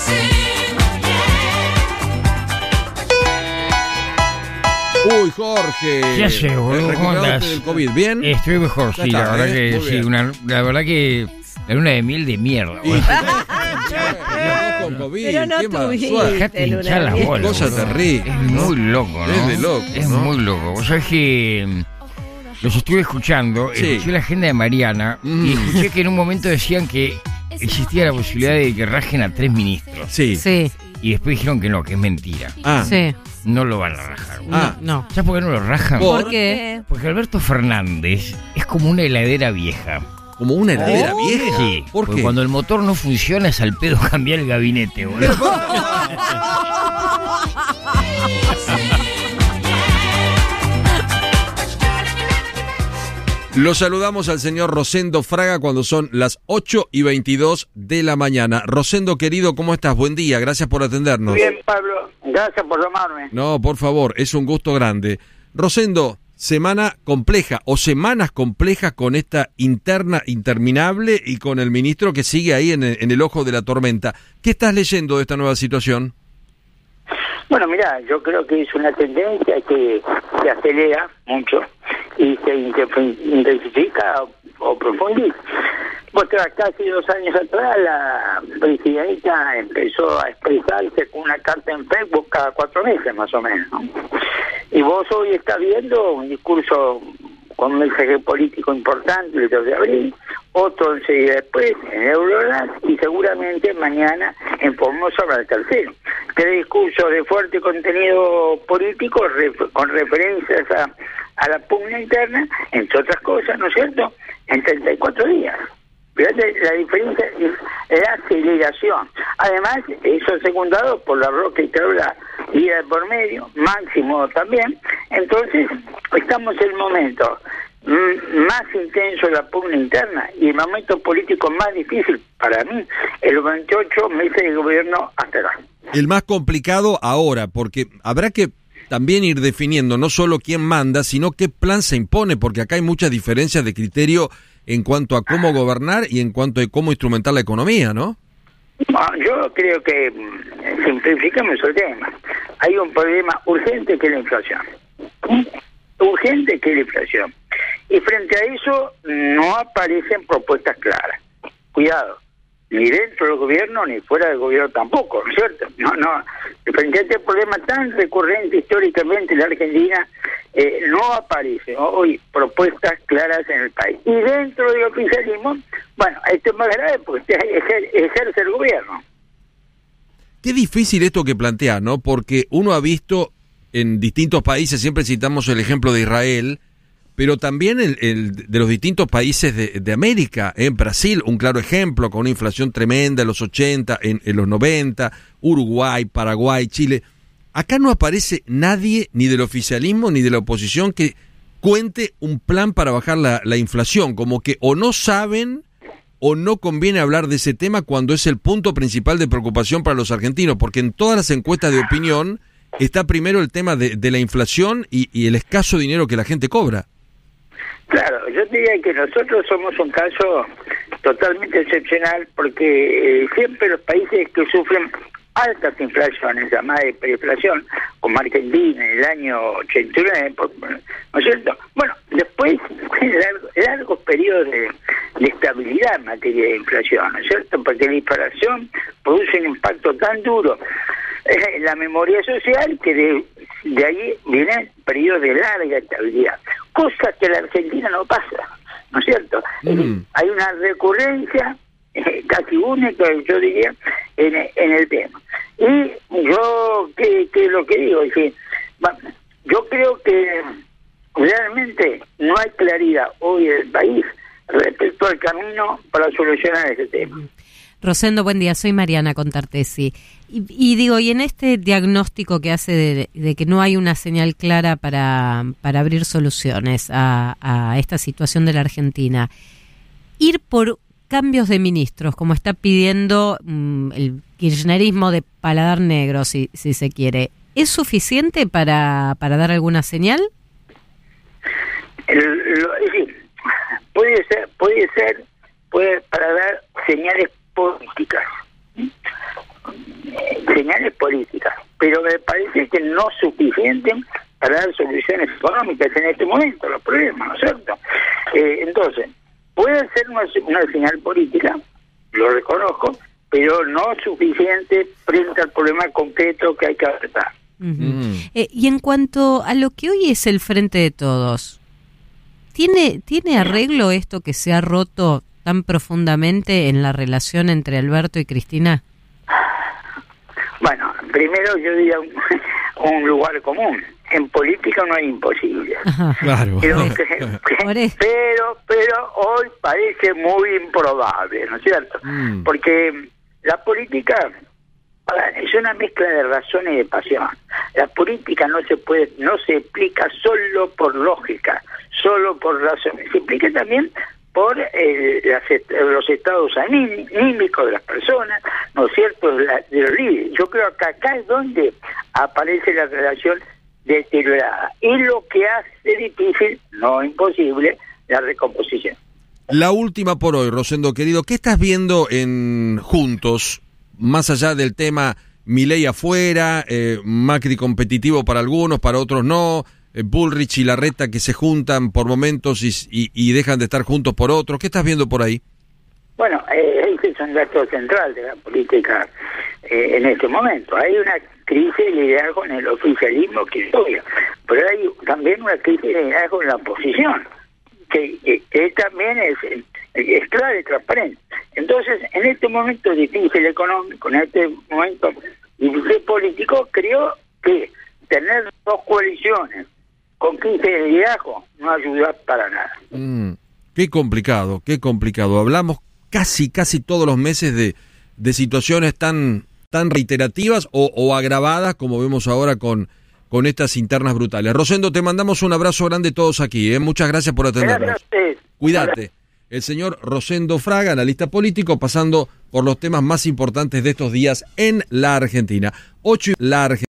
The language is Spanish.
Uy, Jorge. ¿Qué haces, boludo? ¿Cómo andás? Del COVID, ¿bien? Estoy mejor, Ya sí, está, la verdad que muy sí. bien. La verdad que la luna de miel de mierda, Y- boludo. con COVID, Pero no qué mala tuviste suerte. Dejate luna hinchar de la miel. bola. Cosa boludo. terrible, Es ¿no? muy loco, ¿no? Es de loco, Es ¿no? muy loco. Vos sabés que los estuve escuchando, Sí. escuché la agenda de Mariana y escuché que en un momento decían que existía la posibilidad de que rajen a 3 ministros. Sí. Sí, Y después dijeron que no, que es mentira. Ah, sí. No lo van a rajar. Ah. No. ¿Sabes por qué no lo rajan? ¿Por qué? Porque Alberto Fernández es como una heladera vieja. como una heladera Oh. vieja. Sí, ¿Por porque qué? cuando el motor no funciona es al pedo cambiar el gabinete, boludo. Lo saludamos al señor Rosendo Fraga cuando son las 8:22 de la mañana. Rosendo, querido, ¿cómo estás? Buen día, gracias por atendernos. Bien, Pablo, gracias por llamarme. No, por favor, es un gusto grande. Rosendo, semana compleja o semanas complejas con esta interna interminable y con el ministro que sigue ahí en el ojo de la tormenta. ¿Qué estás leyendo de esta nueva situación? Bueno, mira, yo creo que es una tendencia que se acelera mucho y se intensifica o profundiza. Bueno, casi 2 años atrás la presidenta empezó a expresarse con una carta en Facebook cada 4 meses más o menos, ¿no? Y vos hoy estás viendo un discurso con un mensaje político importante el 2 de abril, otro enseguida después en Euroland y seguramente mañana en Formosa para el tercero. 3 discursos de fuerte contenido político con referencias a la pugna interna, entre otras cosas, ¿no es cierto?, en 34 días. Fíjate, la diferencia es la aceleración. Además, eso secundado por la Roca y Carola ida por medio, Máximo también. Entonces, estamos en el momento más intenso de la pugna interna y el momento político más difícil para mí, en los 28 meses de gobierno hasta acá. El más complicado ahora, porque habrá que también ir definiendo no solo quién manda, sino qué plan se impone, porque acá hay muchas diferencias de criterio en cuanto a cómo gobernar y en cuanto a cómo instrumentar la economía, ¿no? Yo creo que simplificamos el tema. Hay un problema urgente que es la inflación. Urgente que es la inflación. Y frente a eso no aparecen propuestas claras. Cuidado, ni dentro del gobierno ni fuera del gobierno tampoco, ¿no es cierto? No. Frente a este problema tan recurrente históricamente en la Argentina, no aparecen hoy propuestas claras en el país. Y dentro del oficialismo, bueno, esto es más grave porque ejerce el gobierno. Qué difícil esto que plantea, ¿no? Porque uno ha visto en distintos países, siempre citamos el ejemplo de Israel, pero también el de los distintos países de América. En Brasil, un claro ejemplo, con una inflación tremenda en los 80, en los 90, Uruguay, Paraguay, Chile. Acá no aparece nadie, ni del oficialismo, ni de la oposición, que cuente un plan para bajar la inflación. Como que o no saben o no conviene hablar de ese tema cuando es el punto principal de preocupación para los argentinos, porque en todas las encuestas de opinión está primero el tema de la inflación y el escaso dinero que la gente cobra. Claro, yo diría que nosotros somos un caso totalmente excepcional porque siempre los países que sufren altas inflaciones, llamadas de hiperinflación, como Argentina en el año 89, ¿no es cierto? Bueno, después largos periodos de estabilidad en materia de inflación, ¿no es cierto? Porque la inflación produce un impacto tan duro en la memoria social que de ahí vienen periodos de larga estabilidad, cosa que en la Argentina no pasa, ¿no es cierto? Hay una recurrencia casi única, yo diría, en el tema. Y yo, ¿qué es lo que digo? Es que, yo creo que realmente no hay claridad hoy en el país respecto al camino para solucionar ese tema. Rosendo, buen día, soy Mariana Contartesi. Y digo, y en este diagnóstico que hace de que no hay una señal clara para abrir soluciones a esta situación de la Argentina, ir por cambios de ministros, como está pidiendo el kirchnerismo de paladar negro, si se quiere, ¿es suficiente para dar alguna señal? Sí, puede para dar señales políticas. señales políticas, pero me parece que no suficientes para dar soluciones económicas en este momento a los problemas, ¿no es cierto? Entonces, puede ser una señal política, lo reconozco, pero no suficiente frente al problema concreto que hay que tratar. Y en cuanto a lo que hoy es el Frente de Todos, ¿tiene arreglo esto que se ha roto tan profundamente en la relación entre Alberto y Cristina? Bueno, primero yo diría un lugar común. En política no hay imposible. Claro. Pero hoy parece muy improbable, ¿no es cierto? Porque la política es una mezcla de razones y de pasión. La política no se explica solo por lógica, solo por razones. Se explica también por los estados anímicos de las personas, ¿no es cierto?, de los líderes. Yo creo que acá es donde aparece la relación deteriorada y lo que hace difícil, no imposible, la recomposición. La última por hoy, Rosendo querido, ¿qué estás viendo en Juntos, más allá del tema Milei afuera, Macri competitivo para algunos, para otros no, Bullrich y Larreta que se juntan por momentos y dejan de estar juntos por otros? ¿Qué estás viendo por ahí? Bueno, ese es un dato central de la política en este momento. Hay una crisis de liderazgo en el oficialismo que es obvia, pero hay también una crisis de liderazgo en la oposición, que también es clara y transparente. Entonces, en este momento difícil económico, en este momento difícil político, creo que tener dos coaliciones con crisis de liderazgo no ayuda para nada. Qué complicado. Hablamos casi todos los meses de situaciones tan reiterativas o agravadas como vemos ahora con estas internas brutales. Rosendo, te mandamos un abrazo grande todos aquí, muchas gracias por atendernos. Cuídate. El señor Rosendo Fraga, analista político, pasando por los temas más importantes de estos días en la Argentina.